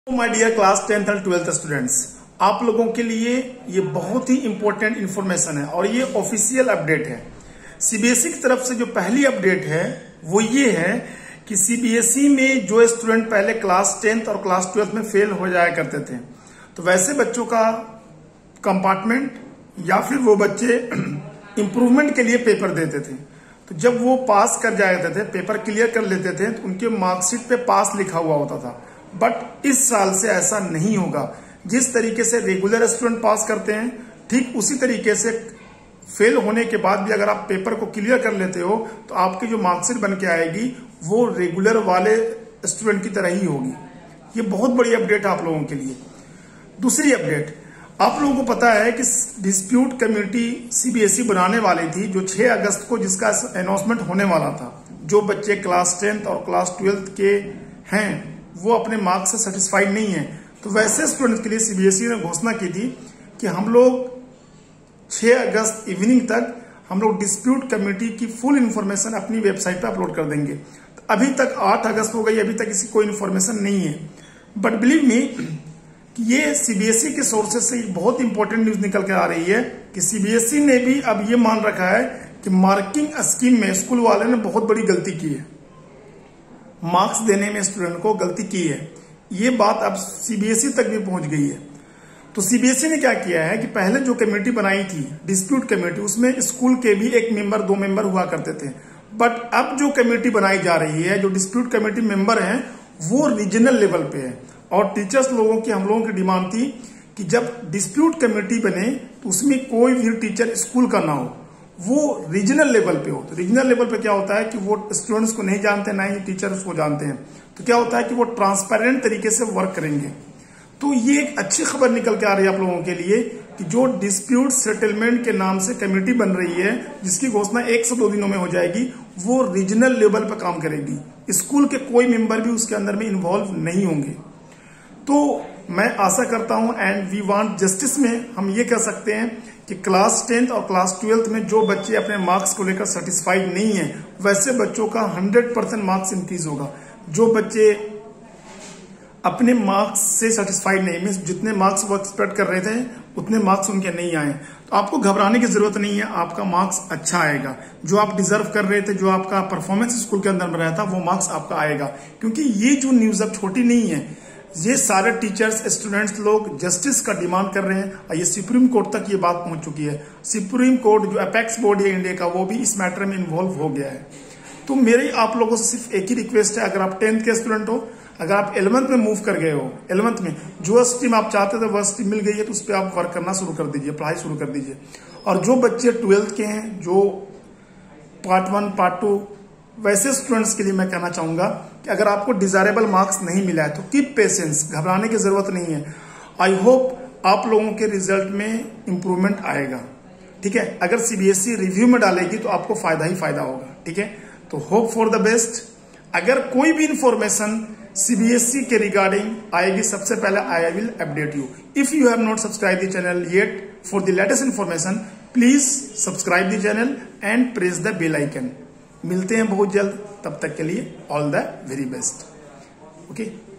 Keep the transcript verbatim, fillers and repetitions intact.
My dear class tenth और twelfth students, आप लोगों के लिए ये बहुत ही इंपॉर्टेंट इन्फॉर्मेशन है और ये ऑफिशियल अपडेट है। सीबीएसई की तरफ से जो पहली अपडेट है वो ये है कि सीबीएसई में जो स्टूडेंट पहले क्लास टेंथ और क्लास ट्वेल्थ में फेल हो जाया करते थे, तो वैसे बच्चों का कंपार्टमेंट या फिर वो बच्चे इम्प्रूवमेंट के लिए पेपर देते थे। तो जब वो पास कर जाते थे, पेपर क्लियर कर लेते थे, तो उनके मार्कशीट पे पास लिखा हुआ होता था। बट इस साल से ऐसा नहीं होगा। जिस तरीके से रेगुलर स्टूडेंट पास करते हैं, ठीक उसी तरीके से फेल होने के बाद भी अगर आप पेपर को क्लियर कर लेते हो तो आपकी जो मार्कशीट बन के आएगी वो रेगुलर वाले स्टूडेंट की तरह ही होगी। ये बहुत बड़ी अपडेट है आप लोगों के लिए। दूसरी अपडेट, आप लोगों को पता है कि डिस्प्यूट कमेटी सीबीएसई बनाने वाली थी, जो छह अगस्त को जिसका अनाउंसमेंट होने वाला था। जो बच्चे क्लास टेंथ और क्लास ट्वेल्थ के हैं वो अपने मार्क्स से सेटिस्फाइड नहीं है, तो वैसे स्टूडेंट्स के लिए सीबीएसई ने घोषणा की थी कि हम लोग छह अगस्त इवनिंग तक हम लोग डिस्प्यूट कमेटी की फुल इंफॉर्मेशन अपनी वेबसाइट पे अपलोड कर देंगे। तो अभी तक आठ अगस्त हो गई, अभी तक इसकी कोई इंफॉर्मेशन नहीं है। बट बिलीव मी कि ये सीबीएसई के सोर्सेज से बहुत इंपॉर्टेंट न्यूज निकल कर आ रही है कि सीबीएसई ने भी अब ये मान रखा है कि मार्किंग स्कीम में स्कूल वाले ने बहुत बड़ी गलती की है, मार्क्स देने में स्टूडेंट को गलती की है। ये बात अब सीबीएसई तक भी पहुंच गई है। तो सीबीएसई ने क्या किया है कि पहले जो कमेटी बनाई थी डिस्प्यूट कमेटी, उसमें स्कूल के भी एक मेंबर दो मेंबर हुआ करते थे। बट अब जो कमेटी बनाई जा रही है, जो डिस्प्यूट कमेटी मेंबर हैं, वो रीजनल लेवल पे है। और टीचर्स लोगों की हम लोगों की डिमांड थी कि जब डिस्प्यूट कमेटी बने तो उसमें कोई भी टीचर स्कूल का ना हो, वो रीजनल लेवल पे हो। तो रीजनल लेवल पे क्या होता है कि वो स्टूडेंट्स को नहीं जानते, ना ही टीचर्स को जानते हैं। तो क्या होता है कि वो ट्रांसपेरेंट तरीके से वर्क करेंगे। तो ये एक अच्छी खबर निकल के आ रही है आप लोगों के लिए कि जो डिस्प्यूट सेटलमेंट के नाम से कमेटी बन रही है, जिसकी घोषणा एक से दो दिनों में हो जाएगी, वो रीजनल लेवल पर काम करेगी। स्कूल के कोई मेंबर भी उसके अंदर में इन्वॉल्व नहीं होंगे। तो मैं आशा करता हूं एंड वी वांट जस्टिस में हम ये कह सकते हैं कि क्लास टेंथ और क्लास ट्वेल्थ में जो बच्चे अपने मार्क्स को लेकर सेटिस्फाइड नहीं है, वैसे बच्चों का हंड्रेड परसेंट मार्क्स इंक्रीज होगा। जो बच्चे अपने मार्क्स से सेटिस्फाइड नहीं, मीन जितने मार्क्स वो एक्सपेक्ट कर रहे थे उतने मार्क्स उनके नहीं आए, तो आपको घबराने की जरूरत नहीं है। आपका मार्क्स अच्छा आएगा। जो आप डिजर्व कर रहे थे, जो आपका परफॉर्मेंस स्कूल के अंदर में रहा था, वो मार्क्स आपका आएगा। क्योंकि ये जो न्यूज अब छोटी नहीं है, ये सारे टीचर्स स्टूडेंट्स लोग जस्टिस का डिमांड कर रहे हैं और ये सुप्रीम कोर्ट तक ये बात पहुंच चुकी है। सुप्रीम कोर्ट जो अपेक्स बोर्ड है इंडिया का, वो भी इस मैटर में इन्वॉल्व हो गया है। तो मेरी आप लोगों से सिर्फ एक ही रिक्वेस्ट है, अगर आप टेंथ के स्टूडेंट हो, अगर आप इलेवंथ में मूव कर गए हो, इलेवंथ में जो स्ट्रीम आप चाहते थे वह स्ट्रीम मिल गई है, तो उस पर आप वर्क करना शुरू कर दीजिए, पढ़ाई शुरू कर दीजिए। और जो बच्चे ट्वेल्थ के हैं, जो पार्ट वन पार्ट टू, वैसे स्टूडेंट्स के लिए मैं कहना चाहूंगा कि अगर आपको डिजायरेबल मार्क्स नहीं मिला है तो कीप पेशेंस, घबराने की जरूरत नहीं है। आई होप आप लोगों के रिजल्ट में इंप्रूवमेंट आएगा। ठीक है, अगर सीबीएसई रिव्यू में डालेगी तो आपको फायदा ही फायदा होगा। ठीक है, तो होप फॉर द बेस्ट। अगर कोई भी इंफॉर्मेशन सीबीएसई के रिगार्डिंग आएगी, सबसे पहले I will update you. If you have not subscribe the channel yet for the latest information, please subscribe the channel and press the bell icon. मिलते हैं बहुत जल्द, तब तक के लिए all the very best. Okay.